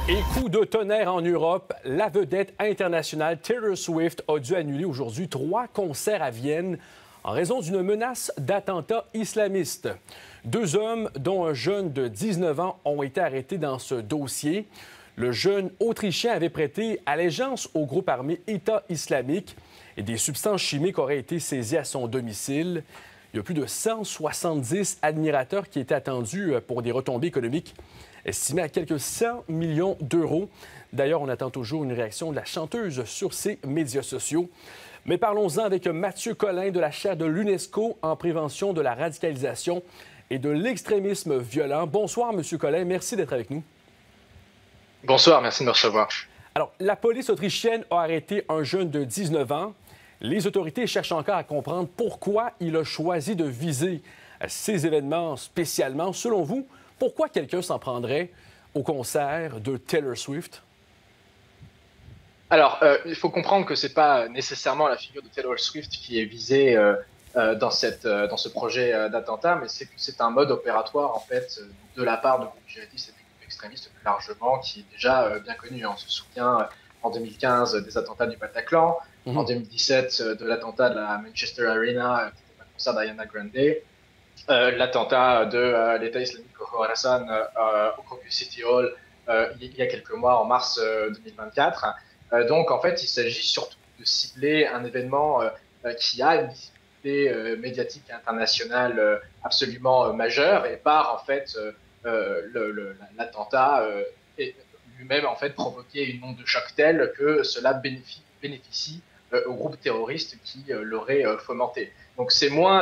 Et coup de tonnerre en Europe, la vedette internationale Taylor Swift a dû annuler aujourd'hui 3 concerts à Vienne en raison d'une menace d'attentat islamiste. 2 hommes, dont un jeune de 19 ans, ont été arrêtés dans ce dossier. Le jeune Autrichien avait prêté allégeance au groupe armé État islamique et des substances chimiques auraient été saisies à son domicile. Il y a plus de 170 admirateurs qui étaient attendus pour des retombées économiques estimées à quelques 100 millions d'euros. D'ailleurs, on attend toujours une réaction de la chanteuse sur ses médias sociaux. Mais parlons-en avec Mathieu Collin de la chaire de l'UNESCO en prévention de la radicalisation et de l'extrémisme violent. Bonsoir, Monsieur Collin. Merci d'être avec nous. Bonsoir, merci de me recevoir. Alors, la police autrichienne a arrêté un jeune de 19 ans. Les autorités cherchent encore à comprendre pourquoi il a choisi de viser ces événements spécialement. Selon vous, pourquoi quelqu'un s'en prendrait au concert de Taylor Swift? Alors, il faut comprendre que ce n'est pas nécessairement la figure de Taylor Swift qui est visée dans ce projet d'attentat, mais c'est un mode opératoire, en fait, de la part de groupes djihadistes et de groupes extrémistes plus largement, qui est déjà bien connu. On se souvient en 2015 des attentats du Bataclan, en 2017 de l'attentat de la Manchester Arena, qui était un concert d'Ariana Grande, l'attentat de l'État islamique au Khorasan au Crocus City Hall il y a quelques mois, en mars 2024. Donc, en fait, il s'agit surtout de cibler un événement qui a une visibilité médiatique et internationale absolument majeure, et par, en fait, l'attentat lui-même, en fait, provoquer une onde de choc telle que cela bénéficie au groupe terroriste qui l'aurait fomenté. Donc, c'est moins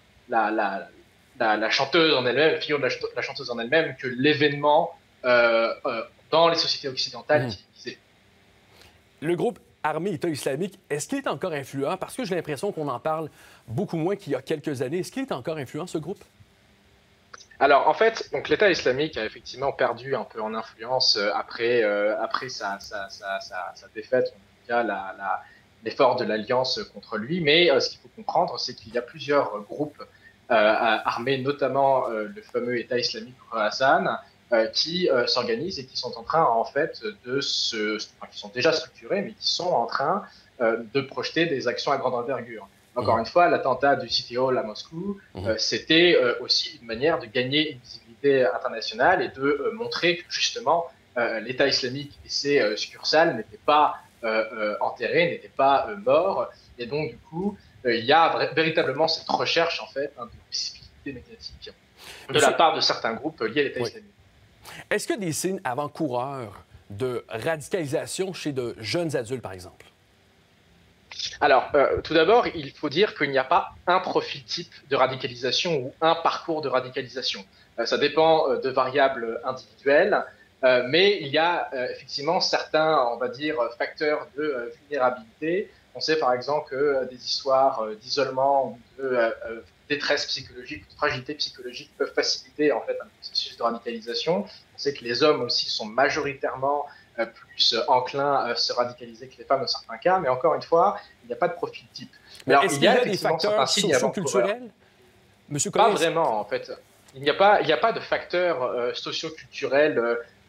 la chanteuse en elle-même, la figure de la chanteuse en elle-même, que l'événement dans les sociétés occidentales qui est visé. Le groupe armé État islamique, est-ce qu'il est encore influent? Parce que j'ai l'impression qu'on en parle beaucoup moins qu'il y a quelques années. Est-ce qu'il est encore influent, ce groupe? Alors, en fait, donc l'État islamique a effectivement perdu un peu en influence après sa défaite, en tout cas l'effort de l'Alliance contre lui. Mais ce qu'il faut comprendre, c'est qu'il y a plusieurs groupes armés, notamment le fameux État islamique Khorasan, qui s'organisent et qui sont en train, en fait, qui sont déjà structurés, mais qui sont en train de projeter des actions à grande envergure. Encore une fois, l'attentat du City Hall à Moscou, c'était aussi une manière de gagner une visibilité internationale et de montrer que, justement, l'État islamique et ses succursales n'étaient pas enterrés, n'étaient pas morts. Et donc, du coup, il y a véritablement cette recherche, en fait, de visibilité médiatique de la part de certains groupes liés à l'État islamique. Est-ce qu'il y a des signes avant-coureurs de radicalisation chez de jeunes adultes, par exemple? Alors, tout d'abord, il faut dire qu'il n'y a pas un profil type de radicalisation ou un parcours de radicalisation. Ça dépend de variables individuelles, mais il y a effectivement certains, on va dire, facteurs de vulnérabilité. On sait par exemple que des histoires d'isolement ou de détresse psychologique ou de fragilité psychologique peuvent faciliter, en fait, un processus de radicalisation. On sait que les hommes aussi sont majoritairement plus enclins à se radicaliser que les femmes dans certains cas, mais encore une fois, il n'y a pas de profil type. Alors, est-ce qu'il y a des facteurs socioculturels? Monsieur Collin, pas vraiment, en fait. Il n'y a pas de facteurs socioculturels,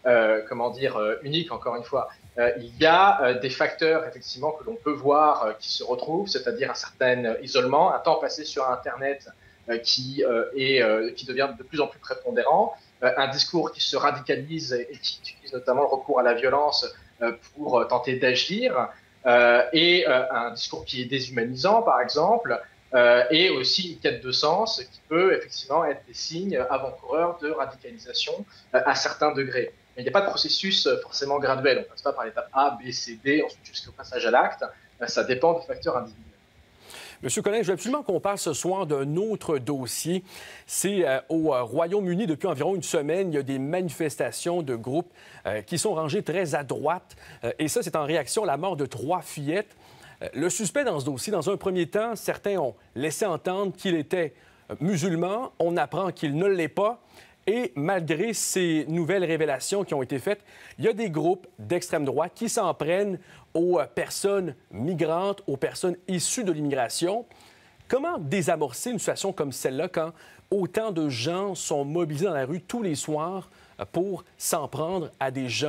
uniques, encore une fois. Il y a des facteurs, effectivement, que l'on peut voir qui se retrouvent, c'est-à-dire un certain isolement, un temps passé sur Internet qui devient de plus en plus prépondérant, un discours qui se radicalise et qui utilise notamment le recours à la violence pour tenter d'agir, et un discours qui est déshumanisant, par exemple, et aussi une quête de sens qui peut effectivement être des signes avant-coureurs de radicalisation à certains degrés. Mais il n'y a pas de processus forcément graduel. On ne passe pas par l'étape A, B, C, D, ensuite jusqu'au passage à l'acte. Ça dépend de facteurs individuels. Monsieur Collin, je veux absolument qu'on parle ce soir d'un autre dossier. C'est au Royaume-Uni, depuis environ une semaine, il y a des manifestations de groupes qui sont rangés très à droite. Et ça, c'est en réaction à la mort de 3 fillettes. Le suspect dans ce dossier, dans un premier temps, certains ont laissé entendre qu'il était musulman. On apprend qu'il ne l'est pas. Et malgré ces nouvelles révélations qui ont été faites, il y a des groupes d'extrême droite qui s'en prennent aux personnes migrantes, aux personnes issues de l'immigration. Comment désamorcer une situation comme celle-là quand autant de gens sont mobilisés dans la rue tous les soirs pour s'en prendre à des gens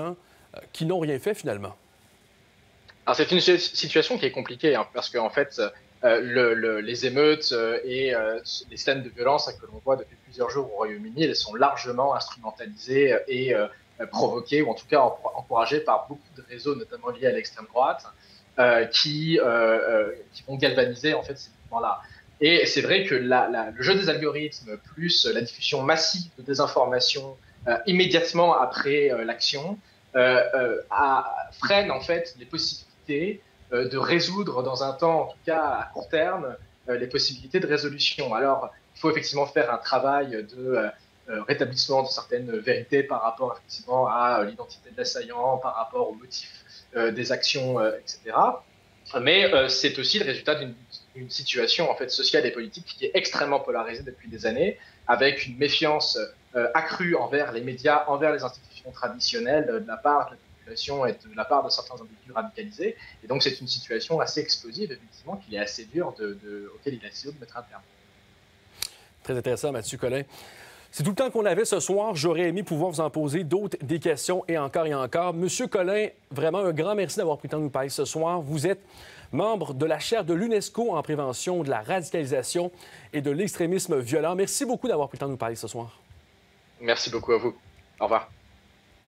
qui n'ont rien fait finalement. Alors c'est une situation qui est compliquée, hein, parce qu'en fait, les émeutes et les scènes de violence que l'on voit depuis plusieurs jours au Royaume-Uni, elles sont largement instrumentalisées et provoquées, ou en tout cas encouragées par beaucoup de réseaux, notamment liés à l'extrême droite, qui vont galvaniser en fait ces mouvements-là. Et c'est vrai que le jeu des algorithmes plus la diffusion massive de désinformation immédiatement après l'action freine en fait les possibilités de résoudre dans un temps, en tout cas à court terme, les possibilités de résolution. Alors, il faut effectivement faire un travail de rétablissement de certaines vérités par rapport effectivement à l'identité de l'assaillant, par rapport aux motifs des actions, etc. Mais c'est aussi le résultat d'une situation en fait sociale et politique qui est extrêmement polarisée depuis des années, avec une méfiance accrue envers les médias, envers les institutions traditionnelles de la part de la population et de la part de certains individus radicalisés. Et donc c'est une situation assez explosive, effectivement, qu'il est assez dur auquel il est assez dur de mettre un terme. Très intéressant, Mathieu Collin. C'est tout le temps qu'on avait ce soir. J'aurais aimé pouvoir vous en poser d'autres, des questions et encore et encore. Monsieur Collin, vraiment un grand merci d'avoir pris le temps de nous parler ce soir. Vous êtes membre de la chaire de l'UNESCO en prévention de la radicalisation et de l'extrémisme violent. Merci beaucoup d'avoir pris le temps de nous parler ce soir. Merci beaucoup à vous. Au revoir.